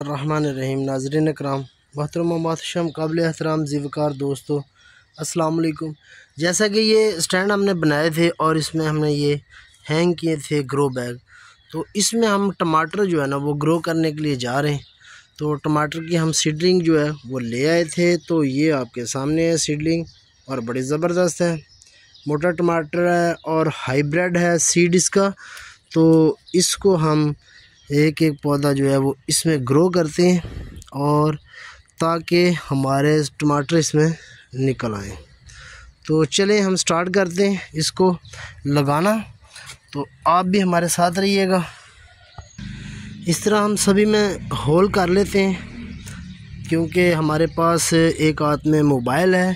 बिस्मिल्लाहिर्रहमानिर्रहीम। नाज़रीन कराम, मोहतरम मोहतरम, काबिल एहतराम ज़िवकार दोस्तों, अस्सलाम वालेकुम। जैसा कि ये स्टैंड हमने बनाए थे और इसमें हमने ये हैंग किए थे ग्रो बैग, तो इसमें हम टमाटर जो है ना वो ग्रो करने के लिए जा रहे हैं। तो टमाटर की हम सीडलिंग जो है वो ले आए थे, तो ये आपके सामने है सीडलिंग और बड़ी ज़बरदस्त है। मोटा टमाटर है और हाइब्रिड है सीड इसका। तो इसको हम एक एक पौधा जो है वो इसमें ग्रो करते हैं और ताकि हमारे टमाटर इसमें निकल आए। तो चलें हम स्टार्ट करते हैं इसको लगाना। तो आप भी हमारे साथ रहिएगा। इस तरह हम सभी में होल कर लेते हैं, क्योंकि हमारे पास एक हाथ में मोबाइल है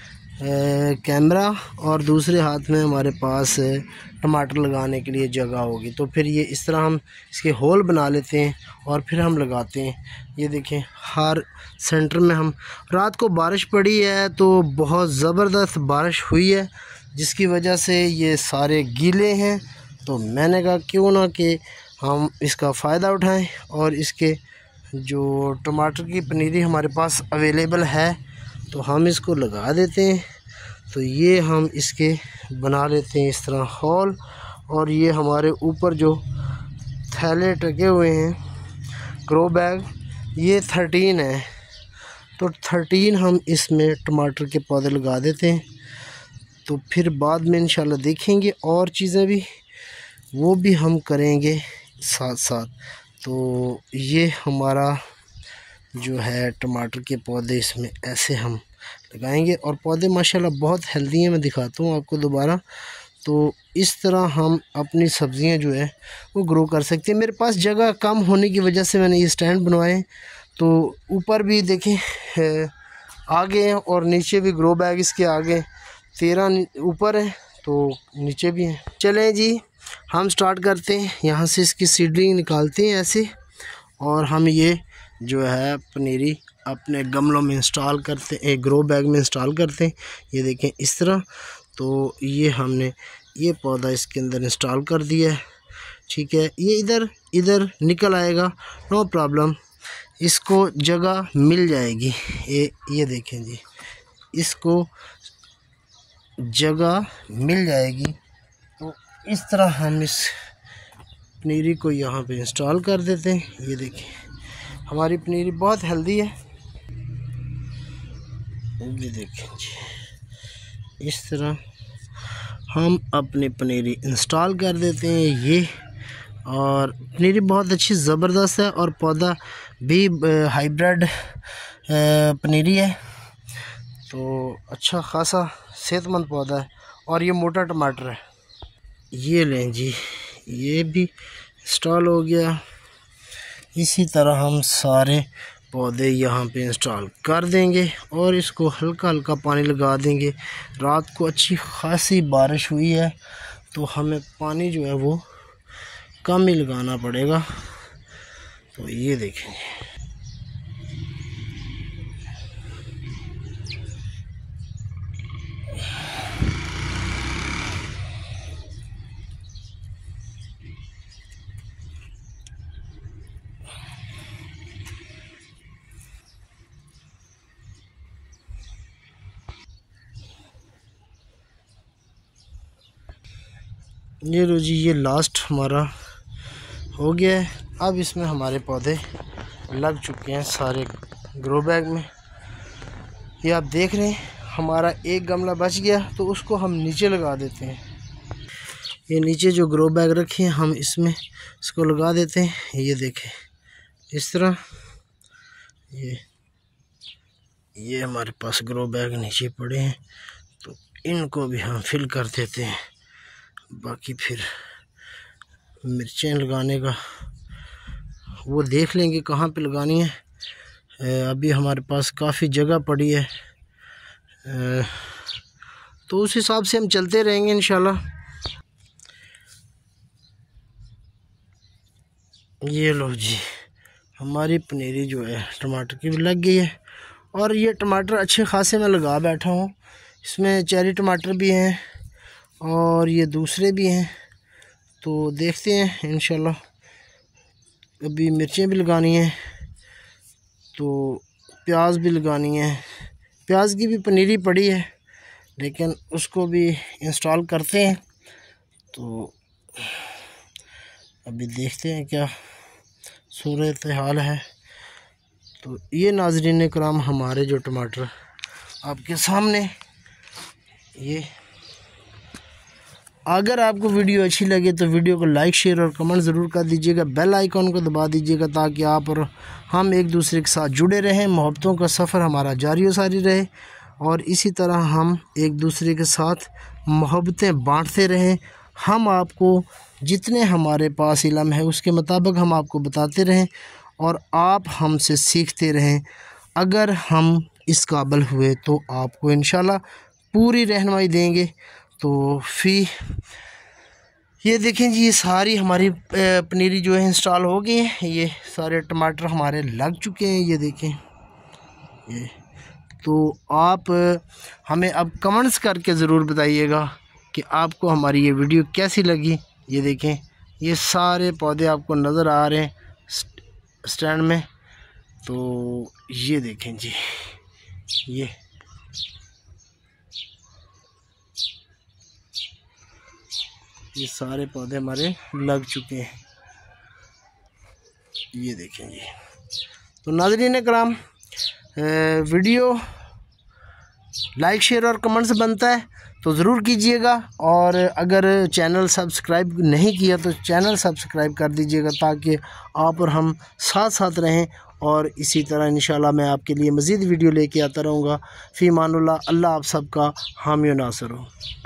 कैमरा और दूसरे हाथ में हमारे पास टमाटर लगाने के लिए जगह होगी। तो फिर ये इस तरह हम इसके होल बना लेते हैं और फिर हम लगाते हैं। ये देखें, हर सेंटर में हम, रात को बारिश पड़ी है तो बहुत ज़बरदस्त बारिश हुई है, जिसकी वजह से ये सारे गीले हैं। तो मैंने कहा क्यों ना कि हम इसका फ़ायदा उठाएं और इसके जो टमाटर की पनीरी हमारे पास अवेलेबल है तो हम इसको लगा देते हैं। तो ये हम इसके बना लेते हैं इस तरह हॉल, और ये हमारे ऊपर जो थैले टके हुए हैं ग्रो बैग, ये 13 है। तो 13 हम इसमें टमाटर के पौधे लगा देते हैं। तो फिर बाद में इंशाल्लाह देखेंगे और चीज़ें भी, वो भी हम करेंगे साथ साथ। तो ये हमारा जो है टमाटर के पौधे इसमें ऐसे हम लगाएंगे और पौधे माशाल्लाह बहुत हेल्दी हैं। मैं दिखाता हूँ आपको दोबारा। तो इस तरह हम अपनी सब्ज़ियाँ जो है वो ग्रो कर सकते हैं। मेरे पास जगह कम होने की वजह से मैंने ये स्टैंड बनवाए। तो ऊपर भी देखें आगे हैं और नीचे भी ग्रो बैग इसके आगे 13 ऊपर है तो नीचे भी है। चलें जी हम स्टार्ट करते हैं। यहाँ से इसकी सीडलिंग निकालते हैं ऐसे, और हम ये जो है पनीरी अपने गमलों में इंस्टॉल करते हैं, एक ग्रो बैग में इंस्टॉल करते हैं। ये देखें इस तरह। तो ये हमने ये पौधा इसके अंदर इंस्टॉल कर दिया है। ठीक है, ये इधर इधर निकल आएगा, नो प्रॉब्लम, इसको जगह मिल जाएगी। ये देखें जी, इसको जगह मिल जाएगी। तो इस तरह हम इस पनीरी को यहाँ पे इंस्टॉल कर देते हैं। ये देखें हमारी पनीरी बहुत हेल्दी है। ये देखें जी, इस तरह हम अपनी पनीरी इंस्टॉल कर देते हैं ये, और पनीरी बहुत अच्छी ज़बरदस्त है और पौधा भी हाइब्रिड पनीरी है। तो अच्छा खासा सेहतमंद पौधा है और ये मोटा टमाटर है। ये लें जी, ये भी इंस्टॉल हो गया। इसी तरह हम सारे पौधे यहाँ पे इंस्टॉल कर देंगे और इसको हल्का हल्का पानी लगा देंगे। रात को अच्छी खासी बारिश हुई है तो हमें पानी जो है वो कम ही लगाना पड़ेगा। तो ये देखेंगे, ये लो जी, ये लास्ट हमारा हो गया है। अब इसमें हमारे पौधे लग चुके हैं सारे ग्रो बैग में। ये आप देख रहे हैं, हमारा एक गमला बच गया तो उसको हम नीचे लगा देते हैं। ये नीचे जो ग्रो बैग रखे हैं हम इसमें इसको लगा देते हैं। ये देखें इस तरह, ये हमारे पास ग्रो बैग नीचे पड़े हैं तो इनको भी हम फिल कर देते हैं। बाकी फिर मिर्चें लगाने का वो देख लेंगे कहाँ पे लगानी है। अभी हमारे पास काफ़ी जगह पड़ी है, तो उस हिसाब से हम चलते रहेंगे इंशाल्लाह। ये लो जी, हमारी पनीरी जो है टमाटर की भी लग गई है और ये टमाटर अच्छे खासे मैं लगा बैठा हूँ। इसमें चेरी टमाटर भी हैं और ये दूसरे भी हैं, तो देखते हैं इंशाल्लाह। अभी मिर्चें भी लगानी हैं तो प्याज भी लगानी है, प्याज की भी पनीरी पड़ी है लेकिन उसको भी इंस्टॉल करते हैं। तो अभी देखते हैं क्या सूरत हाल है। तो ये नाज़रीन कराम हमारे जो टमाटर आपके सामने ये। अगर आपको वीडियो अच्छी लगे तो वीडियो को लाइक शेयर और कमेंट ज़रूर कर दीजिएगा, बेल आइकॉन को दबा दीजिएगा ताकि आप और हम एक दूसरे के साथ जुड़े रहें, मोहब्बतों का सफ़र हमारा जारी व सारी रहे और इसी तरह हम एक दूसरे के साथ मोहब्बतें बांटते रहें। हम आपको जितने हमारे पास इल्म है उसके मुताबिक हम आपको बताते रहें और आप हमसे सीखते रहें। अगर हम इस काबिल हुए तो आपको इंशाल्लाह पूरी रहनुमाई देंगे। तो ये देखें जी, ये सारी हमारी पनीरी जो है इंस्टॉल हो गई है। ये सारे टमाटर हमारे लग चुके हैं, ये देखें ये। तो आप हमें अब कमेंट्स करके ज़रूर बताइएगा कि आपको हमारी ये वीडियो कैसी लगी। ये देखें, ये सारे पौधे आपको नज़र आ रहे हैं स्टैंड में। तो ये देखें जी, ये सारे पौधे हमारे लग चुके हैं, ये देखें जी। तो नाज़रीन कराम, वीडियो लाइक शेयर और कमेंट से बनता है तो ज़रूर कीजिएगा और अगर चैनल सब्सक्राइब नहीं किया तो चैनल सब्सक्राइब कर दीजिएगा ताकि आप और हम साथ साथ रहें। और इसी तरह इंशाल्लाह मैं आपके लिए मज़ीद वीडियो लेके आता रहूँगा। फ़ी मानुल्लाह, अल्लाह आप सबका हामी व नासिर हो।